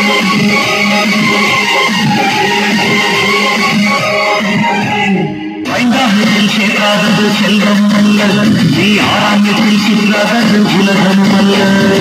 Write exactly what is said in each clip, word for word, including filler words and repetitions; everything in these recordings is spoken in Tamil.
ஐந்தாயிரத்தில் சேர்க்காதது செல்வம் அல்ல, நீ ஆறாயிரத்தில் சிற்றாதது உலகம் அல்ல.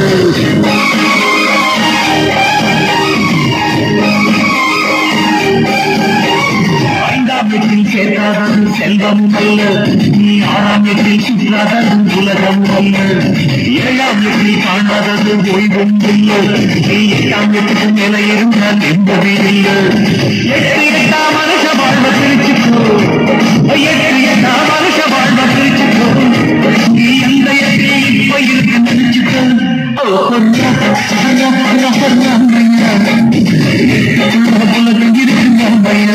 ஐந்தாம் எட்டில் சேர்க்காதது செல்வம் அல்ல, நீ ஆறாம் எட்டில் சிற்றாதது உலகம் அல்ல. ஏழாம் எட்டில் காணாதது ஓய்வும் இல்லை, நீ எட்டாம் எட்டுக்கு மேல இருந்தால் என்பதே இல்லை. எட்டு எட்டா மனுஷ வாழ்வ பிரிச்சுக்கோ, எட்டு எட்டா மனுஷ வாழ்வ பிரிச்சுக்கோ, நீ எந்த எட்டே இப்ப இருக்கு நினைச்சுக்கோ. உலகம் இருக்கு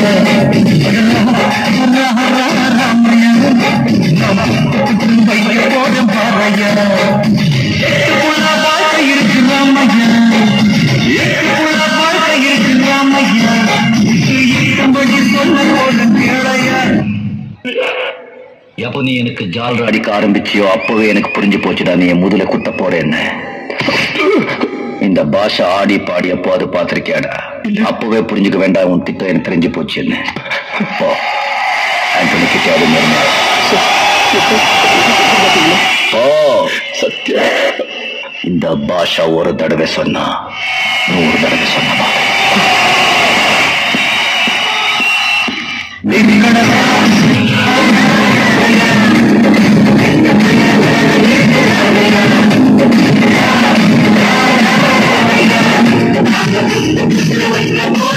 போதும் பாறைய எட்டுக்குள்ள வாழ்க்கை இருக்கு ராமையா, எட்டுக்குள்ள வாழ்க்கை இருக்கு ராமையா, இருக்கும்படி சொல்ல போதும் கேளையா. எப்போ நீ எனக்கு ஜால்ரா அடிக்க ஆரம்பிச்சியோ அப்பவே எனக்கு புரிஞ்சு போச்சுடா நீ என் முதல குத்த போறேன்னு. இந்த பாஷா ஆடி பாடி அப்போ அது பார்த்திருக்கியாடா, அப்பவே புரிஞ்சுக்க வேண்டாம் உன் திட்டம் எனக்கு தெரிஞ்சு போச்சுன்னு. ஆண்டனி கிட்டாது ஓ சத்யா, இந்த பாஷா ஒரு தடவை சொன்னா நூறு தடவை சொன்னமா. Oh,